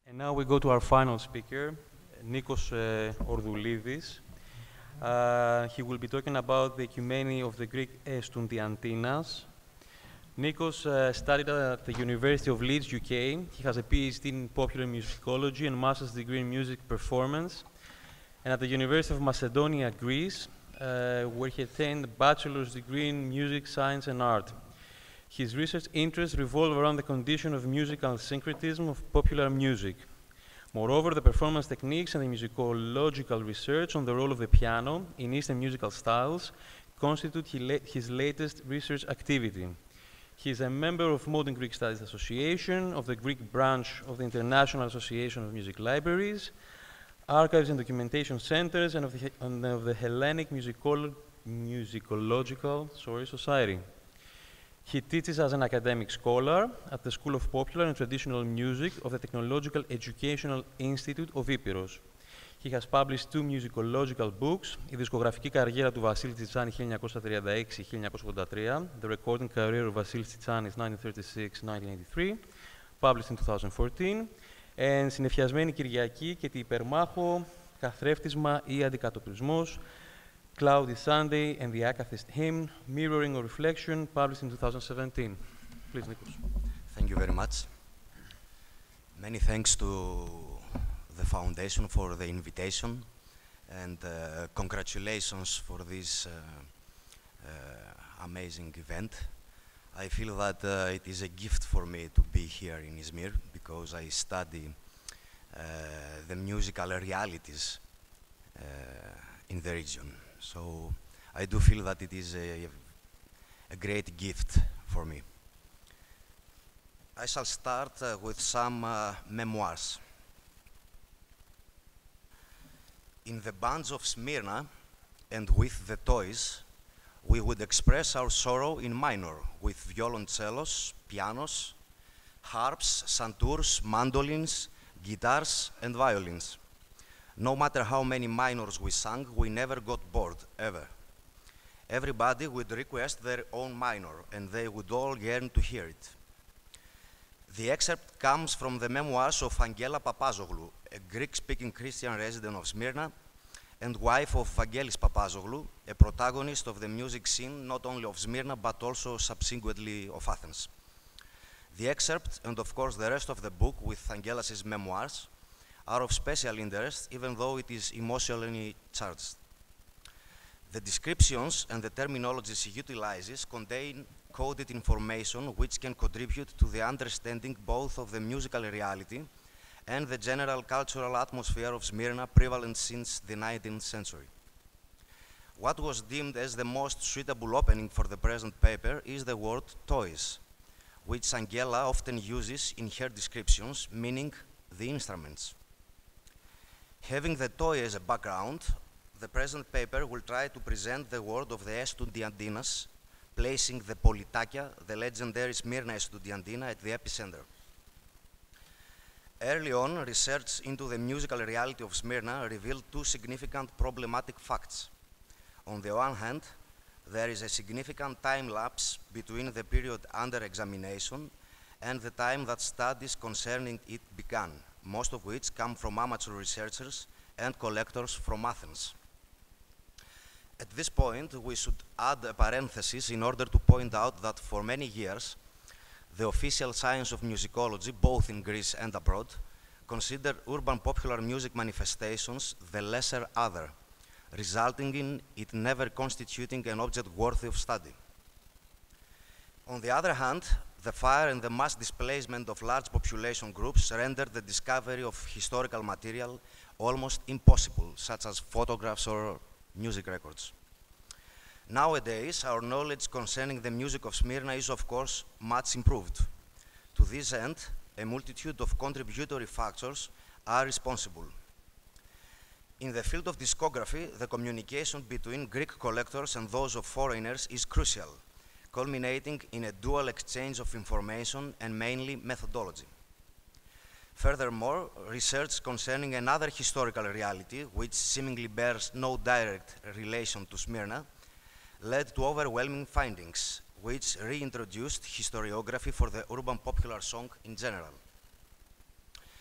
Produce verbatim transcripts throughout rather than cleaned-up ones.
And now we go to our final speaker, Nikos uh, Ordoulidis. Uh, he will be talking about the Ecumene of the Greek Estudiantinas. Nikos uh, studied at the University of Leeds, U K. He has a PhD in popular musicology and master's degree in music performance. And at the University of Macedonia, Greece, uh, where he attained a bachelor's degree in music, science, and art. His research interests revolve around the condition of musical syncretism of popular music. Moreover, the performance techniques and the musicological research on the role of the piano in Eastern musical styles constitute his latest research activity. He is a member of Modern Greek Studies Association, of the Greek branch of the International Association of Music Libraries, Archives and Documentation Centers, and of the, and of the Hellenic Musicolo Musicological sorry, Society. He teaches as an academic scholar at the School of Popular and Traditional Music of the Technological Educational Institute of Epirus. He has published two musicological books, η δισκογραφική καριέρα του Βασίλη Τσιτσάνη χίλια εννιακόσια τριάντα έξι χίλια εννιακόσια ογδόντα τρία, The Recording Career of Vasilis Tsitsanis nineteen thirty-six to nineteen eighty-three, published in twenty fourteen, and Συνεφιασμένη Κυριακή και τη υπερμάχο, Καθρέφτισμα ή Αντικατοπτρισμός, Cloudy Sunday and the Akathist Hymn, Mirroring or Reflection, published in twenty seventeen. Please, Nikos. Thank you very much. Many thanks to the Foundation for the invitation, and uh, congratulations for this uh, uh, amazing event. I feel that uh, it is a gift for me to be here in Izmir, because I study uh, the musical realities uh, in the region. So I do feel that it is a, a great gift for me. I shall start uh, with some uh, memoirs. In the bands of Smyrna and with the toys, we would express our sorrow in minor with violoncellos, pianos, harps, santours, mandolins, guitars, and violins. No matter how many minors we sang, we never got bored, ever. Everybody would request their own minor, and they would all yearn to hear it. The excerpt comes from the memoirs of Angela Papazoglou, a Greek-speaking Christian resident of Smyrna and wife of Vangelis Papazoglou, a protagonist of the music scene not only of Smyrna but also subsequently of Athens. The excerpt, and of course the rest of the book with Angelas' memoirs, are of special interest, even though it is emotionally charged. The descriptions and the terminologies he utilizes contain coded information which can contribute to the understanding both of the musical reality and the general cultural atmosphere of Smyrna prevalent since the nineteenth century. What was deemed as the most suitable opening for the present paper is the word toys, which Angela often uses in her descriptions, meaning the instruments. Having the toy as a background, the present paper will try to present the world of the Estudiantinas, placing the Politakia, the legendary Smyrna Estudiantina, at the epicenter. Early on, research into the musical reality of Smyrna revealed two significant problematic facts. On the one hand, there is a significant time lapse between the period under examination and the time that studies concerning it began, most of which come from amateur researchers and collectors from Athens. At this point, we should add a parenthesis in order to point out that for many years, the official science of musicology, both in Greece and abroad, considered urban popular music manifestations the lesser other, resulting in it never constituting an object worthy of study. On the other hand, the fire and the mass displacement of large population groups rendered the discovery of historical material almost impossible, such as photographs or music records. Nowadays, our knowledge concerning the music of Smyrna is, of course, much improved. To this end, a multitude of contributory factors are responsible. In the field of discography, the communication between Greek collectors and those of foreigners is crucial, culminating in a dual exchange of information and mainly methodology. Furthermore, research concerning another historical reality, which seemingly bears no direct relation to Smyrna, led to overwhelming findings, which reintroduced historiography for the urban popular song in general.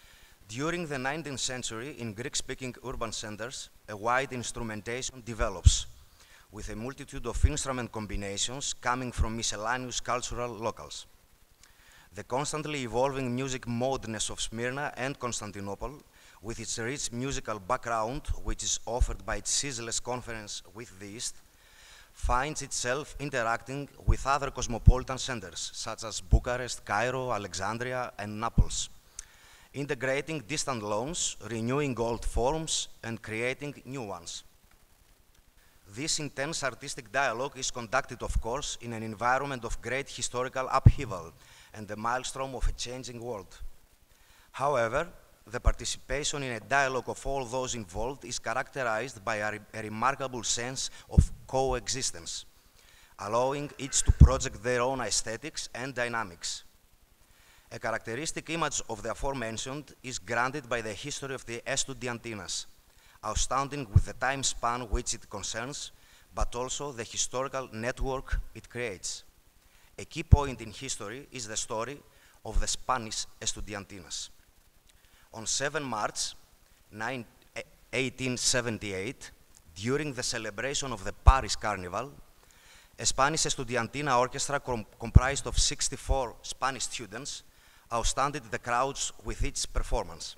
During the nineteenth century, in Greek-speaking urban centers, a wide instrumentation develops, with a multitude of instrument combinations coming from miscellaneous cultural locales. The constantly evolving music modeness of Smyrna and Constantinople, with its rich musical background, which is offered by its ceaseless conference with the East, finds itself interacting with other cosmopolitan centers, such as Bucharest, Cairo, Alexandria, and Naples, integrating distant loans, renewing old forms, and creating new ones. This intense artistic dialogue is conducted, of course, in an environment of great historical upheaval and the maelstrom of a changing world. However, the participation in a dialogue of all those involved is characterized by a, re a remarkable sense of coexistence, allowing each to project their own aesthetics and dynamics. A characteristic image of the aforementioned is granted by the history of the Estudiantinas, outstanding with the time span which it concerns, but also the historical network it creates. A key point in history is the story of the Spanish Estudiantinas. On seventh of March eighteen seventy-eight, during the celebration of the Paris Carnival, a Spanish Estudiantina orchestra com comprised of sixty-four Spanish students outstanded the crowds with its performance.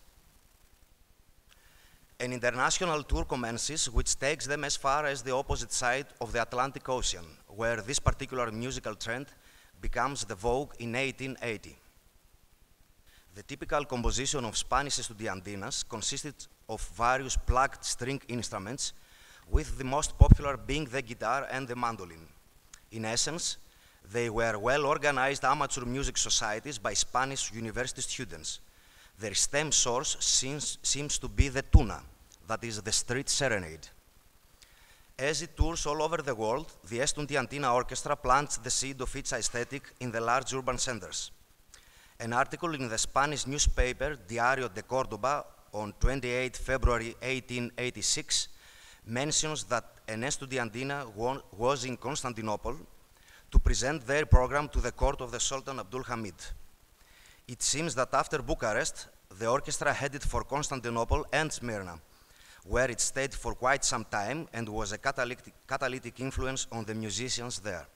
An international tour commences, which takes them as far as the opposite side of the Atlantic Ocean, where this particular musical trend becomes the vogue in eighteen eighty. The typical composition of Spanish Estudiantinas consisted of various plucked string instruments, with the most popular being the guitar and the mandolin. In essence, they were well-organized amateur music societies by Spanish university students. Their stem source seems, seems to be the tuna, that is the street serenade. As it tours all over the world, the Estudiantina Orchestra plants the seed of its aesthetic in the large urban centers. An article in the Spanish newspaper Diario de Córdoba on twenty-eighth of February eighteen eighty-six mentions that an Estudiantina was in Constantinople to present their program to the court of the Sultan Abdul Hamid. It seems that after Bucharest, the orchestra headed for Constantinople and Smyrna, where it stayed for quite some time and was a catalytic, catalytic influence on the musicians there.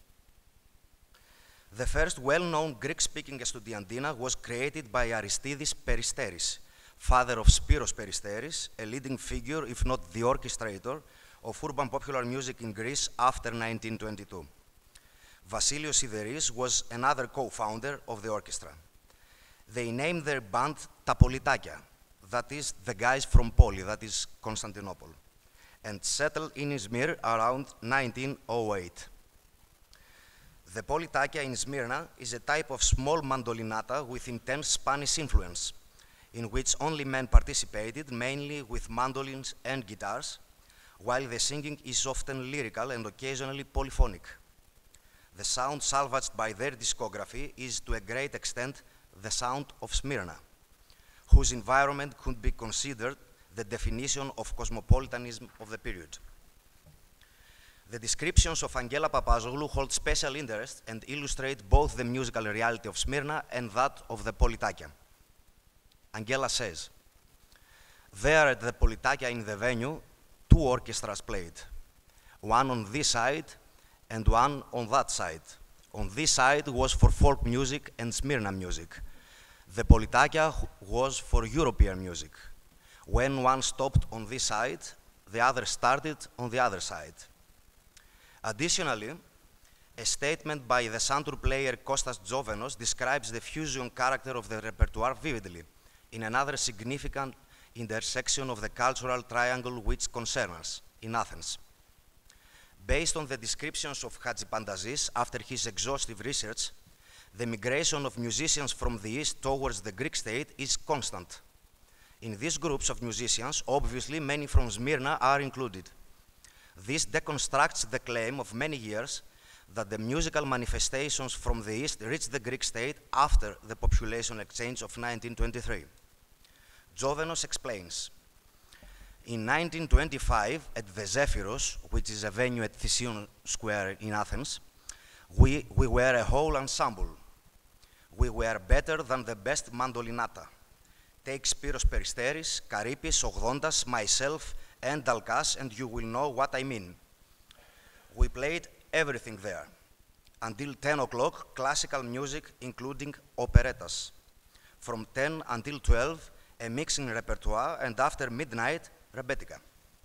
The first well-known Greek-speaking Estudiantina was created by Aristidis Peristeris, father of Spiros Peristeris, a leading figure, if not the orchestrator, of urban popular music in Greece after nineteen twenty-two. Vasilios Sideris was another co-founder of the orchestra. They named their band Ta Politakia, that is the guys from Poli, that is Constantinople, and settled in Izmir around nineteen oh eight. The Politakia in Smyrna is a type of small mandolinata with intense Spanish influence, in which only men participated, mainly with mandolins and guitars, while the singing is often lyrical and occasionally polyphonic. The sound salvaged by their discography is to a great extent the sound of Smyrna, whose environment could be considered the definition of cosmopolitanism of the period. The descriptions of Angela Papazoglou hold special interest and illustrate both the musical reality of Smyrna and that of the Politakia. Angela says, "There at the Politakia in the venue, two orchestras played, one on this side and one on that side. On this side was for folk music and Smyrna music. The Politakia was for European music. When one stopped on this side, the other started on the other side." Additionally, a statement by the santur player Kostas Jovenos describes the fusion character of the repertoire vividly, in another significant intersection of the cultural triangle which concerns us, in Athens. Based on the descriptions of Hadjipantazis after his exhaustive research, the migration of musicians from the East towards the Greek state is constant. In these groups of musicians, obviously many from Smyrna are included. This deconstructs the claim of many years that the musical manifestations from the East reached the Greek state after the population exchange of nineteen twenty-three. Jovenos explains, "In nineteen twenty-five, at the Zephyros, which is a venue at Thysion Square in Athens, we, we were a whole ensemble. We were better than the best mandolinata. Take Spyros Peristeris, Karipis, Ogdontas, myself, and Dalkas, and you will know what I mean. We played everything there. Until ten o'clock, classical music, including operettas. From ten until twelve, a mixing repertoire, and after midnight, rebetika.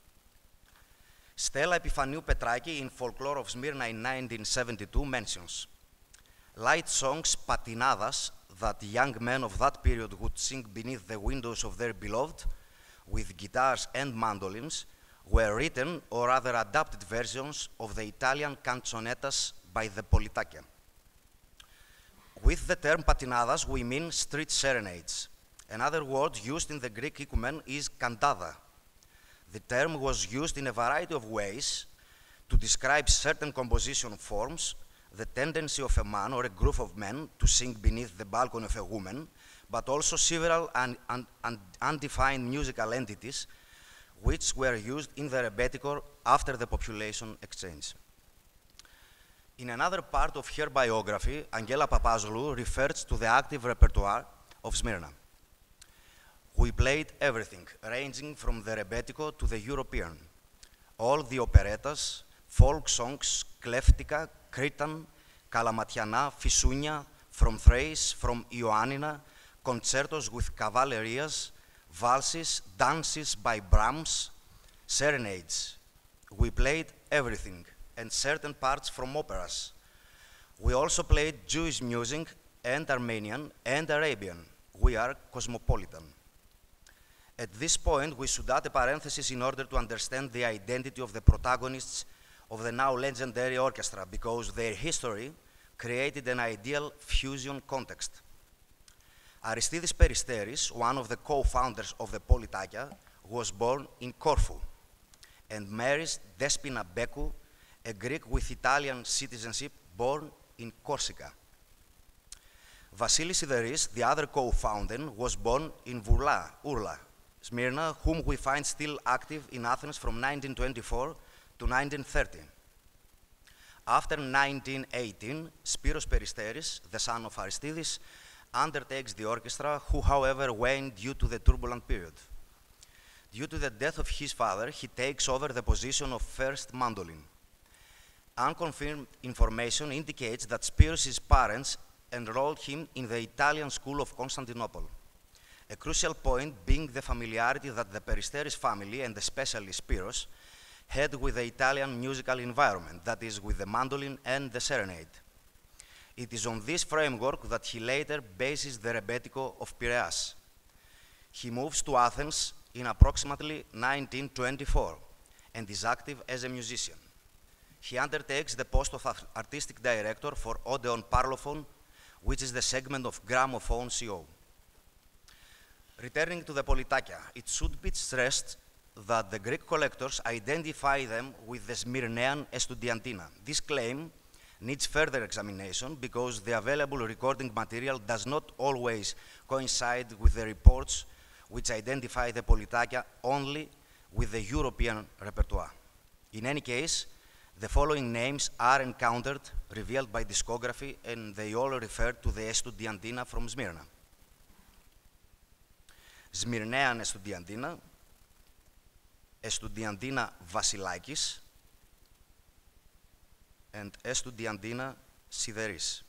Stella Epifaniou Petraki in Folklore of Smyrna in nineteen seventy-two mentions light songs, patinadas, that young men of that period would sing beneath the windows of their beloved, with guitars and mandolins, were written or rather adapted versions of the Italian canzonettas by the Politacchia. With the term patinadas, we mean street serenades. Another word used in the Greek Ecumene is kantata. The term was used in a variety of ways to describe certain composition forms, the tendency of a man or a group of men to sing beneath the balcony of a woman, but also several un un un undefined musical entities which were used in the rebetiko after the population exchange. In another part of her biography, Angela Papazoglou refers to the active repertoire of Smyrna. We played everything, ranging from the rebetiko to the European. All the operettas, folk songs, kleftika, Cretan, Kalamatiana, Fisounia, from Thrace, from Ioannina, concertos with cavallerias, valses, dances by Brahms, serenades. We played everything, and certain parts from operas. We also played Jewish music, and Armenian, and Arabian. We are cosmopolitan. At this point, we should add a parenthesis in order to understand the identity of the protagonists of the now legendary orchestra, because their history created an ideal fusion context. Aristidis Peristeris, one of the co-founders of the Politacchia, was born in Corfu and marries Despina Bekou, a Greek with Italian citizenship born in Corsica. Vasilis Sideris, the other co-founder, was born in Vourla, Urla, Smyrna, whom we find still active in Athens from nineteen twenty-four to nineteen thirty. After nineteen eighteen, Spyros Peristeris, the son of Aristidis, undertakes the orchestra, who, however, waned due to the turbulent period. Due to the death of his father, he takes over the position of first mandolin. Unconfirmed information indicates that Spyros' parents enrolled him in the Italian school of Constantinople. A crucial point being the familiarity that the Peristeris family, and especially Spyros, had with the Italian musical environment, that is, with the mandolin and the serenade. It is on this framework that he later bases the rebetiko of Piraeus. He moves to Athens in approximately nineteen twenty-four and is active as a musician. He undertakes the post of artistic director for Odeon Parlophone, which is the segment of gramophone C O. Returning to the Politacchia, it should be stressed that the Greek collectors identify them with the Smyrnean Estudiantina. This claim needs further examination because the available recording material does not always coincide with the reports which identify the Politacchia only with the European repertoire. In any case, the following names are encountered, revealed by discography, and they all refer to the Estudiantina from Smyrna. Smyrnean Estudiantina, Estudiantina Vasilakis, and Estudiantina Sideris.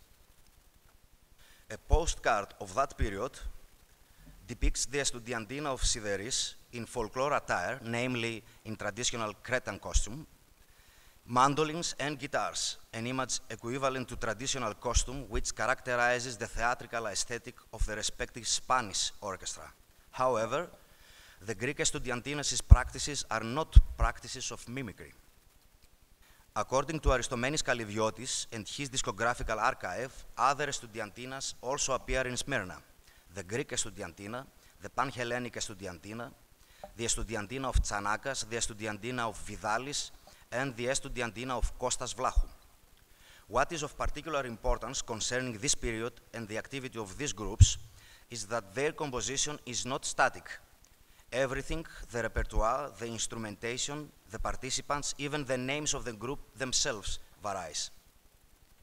A postcard of that period depicts the Estudiantina of Sideris in folklore attire, namely in traditional Cretan costume, mandolins and guitars, an image equivalent to traditional costume which characterizes the theatrical aesthetic of the respective Spanish orchestra. However, the Greek Estudiantinas' practices are not practices of mimicry. According to Aristomenes Kalidiotis and his discographical archive, other Estudiantinas also appear in Smyrna: the Greek Estudiantina, the Pan-Hellenic Estudiantina, the Estudiantina of Tsanakas, the Estudiantina of Vidalis, and the Estudiantina of Kostas Vlachou. What is of particular importance concerning this period and the activity of these groups is that their composition is not static. Everything, the repertoire, the instrumentation, the participants, even the names of the group themselves varies.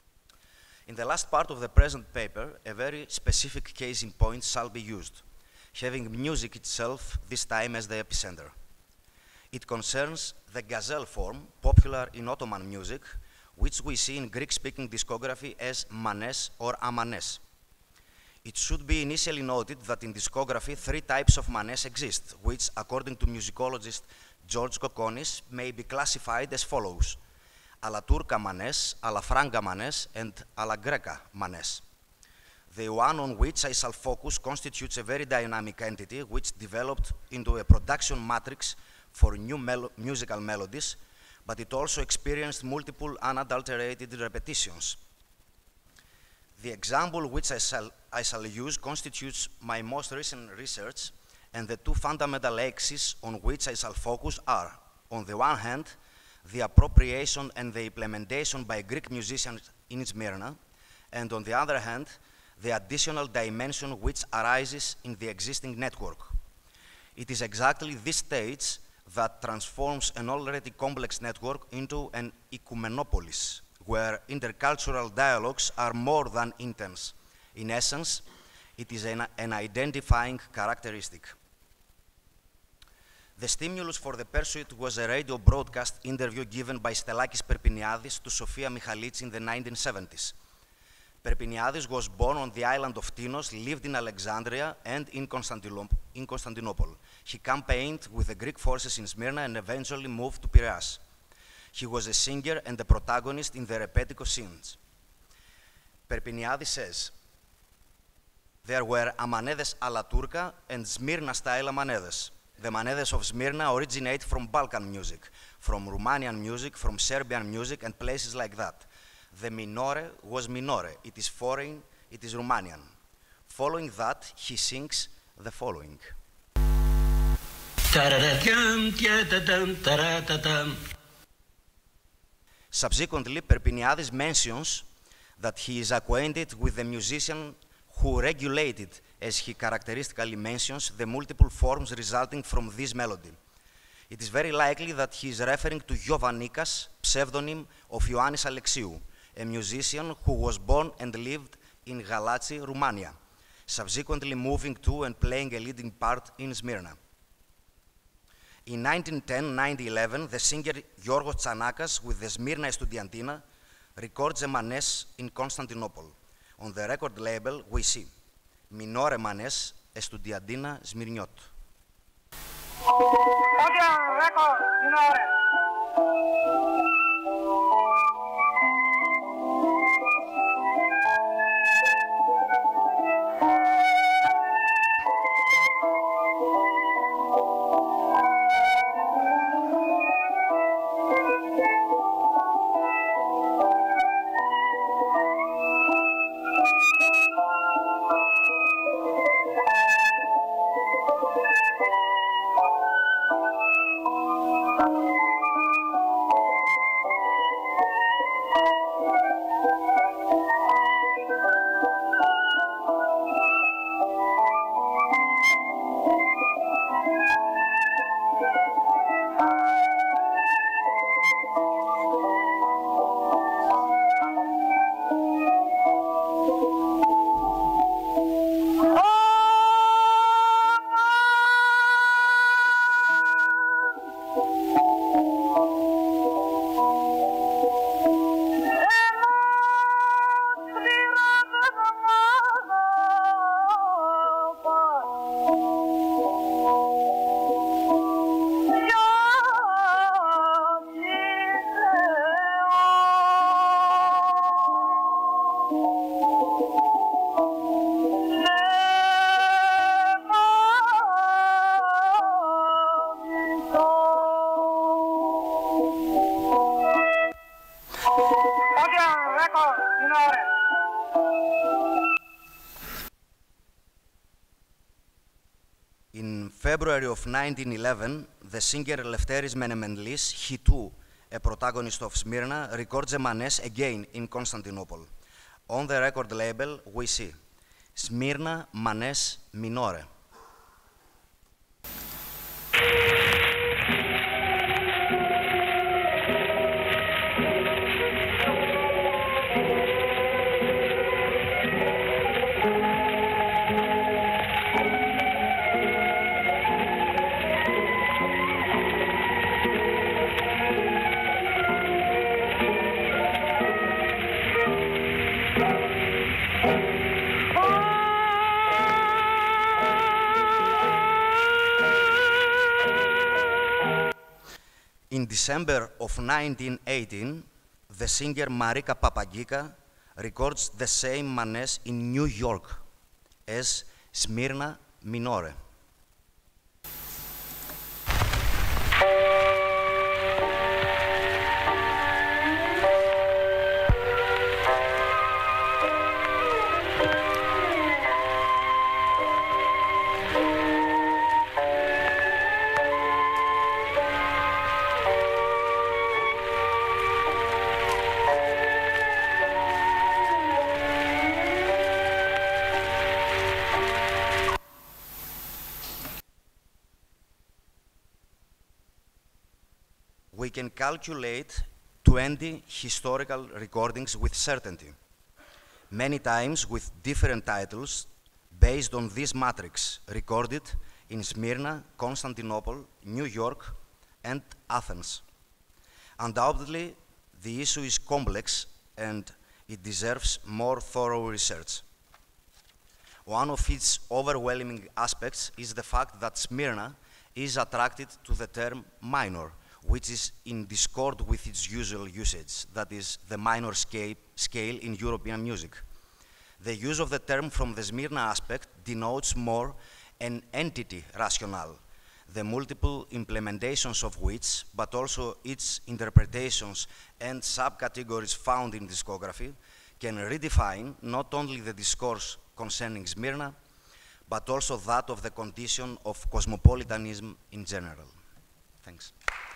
In the last part of the present paper, a very specific case in point shall be used. having music itself this time as the epicenter. It concerns the gazelle form, popular in Ottoman music, which we see in Greek-speaking discography as manes or amanes. It should be initially noted that in discography, three types of manes exist, which, according to musicologist George Kokonis, may be classified as follows: alla turca manes, alla franca manes, and alla greca manes. The one on which I shall focus constitutes a very dynamic entity which developed into a production matrix for new melo musical melodies, but it also experienced multiple unadulterated repetitions. The example which I shall, I shall use constitutes my most recent research, and the two fundamental axes on which I shall focus are, on the one hand, the appropriation and the implementation by Greek musicians in Smyrna, and on the other hand, the additional dimension which arises in the existing network. It is exactly this stage that transforms an already complex network into an ecumenopolis, where intercultural dialogues are more than intense. In essence, it is an, an identifying characteristic. The stimulus for the pursuit was a radio broadcast interview given by Stellakis Perpiniadis to Sofia Michalitsi in the nineteen seventies. Perpiniadis was born on the island of Tinos, lived in Alexandria and in, Constantino in Constantinople. He campaigned with the Greek forces in Smyrna and eventually moved to Piraeus. He was a singer and a protagonist in the Repetiko scenes. Perpiniadis says, there were amanedes alla turca and Smyrna-style amanedes. The manedes of Smyrna originate from Balkan music, from Romanian music, from Serbian music, and places like that. The minore was minore. It is foreign, it is Romanian. Following that, he sings the following. Subsequently, Perpiniadis mentions that he is acquainted with the musician who regulated, as he characteristically mentions, the multiple forms resulting from this melody. It is very likely that he is referring to Giovannikas, pseudonym of Ioannis Alexiou, a musician who was born and lived in Galați, Romania, subsequently moving to and playing a leading part in Smyrna. In nineteen ten to nineteen eleven, the singer Giorgos Tsanakas with the Smyrna Estudiantina records a manes in Constantinople. On the record label, we see Minore Manes Estudiantina Smyrniot. Record, Minore. In February of nineteen eleven, the singer Lefteris Menemenlis, he too, a protagonist of Smyrna, records a manes again in Constantinople. On the record label, we see Smyrna Manes Minore. In December of nineteen eighteen, the singer Marika Papagika records the same manes in New York as Smyrna Minore. We can calculate twenty historical recordings with certainty, many times with different titles based on this matrix, recorded in Smyrna, Constantinople, New York, and Athens. Undoubtedly, the issue is complex and it deserves more thorough research. One of its overwhelming aspects is the fact that Smyrna is attracted to the term minor, which is in discord with its usual usage, that is, the minor scale, scale in European music. The use of the term from the Smyrna aspect denotes more an entity rationale, the multiple implementations of which, but also its interpretations and subcategories found in discography, can redefine not only the discourse concerning Smyrna, but also that of the condition of cosmopolitanism in general. Thanks.